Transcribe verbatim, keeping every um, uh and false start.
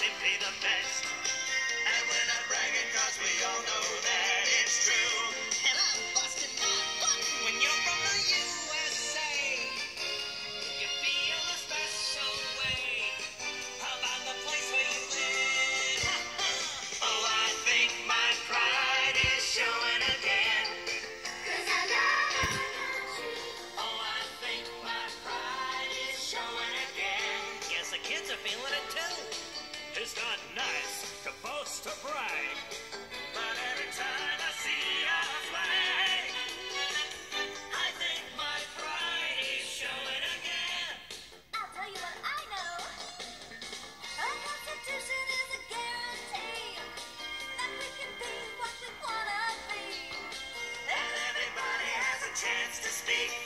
simply the best. And we're not bragging cause we all know that it's true. And I'm busting my butt when you're from the U S A. You feel a special way about the place where you live. Oh, I think my pride is showing again. Cause I love my country. Oh, I think my pride is showing again. Yes, the kids are feeling it too. It's not nice to boast or brag, but every time I see our flag, I think my pride is showing again. I'll tell you what I know. Our Constitution is a guarantee that we can be what we wanna be. And everybody has a chance to speak.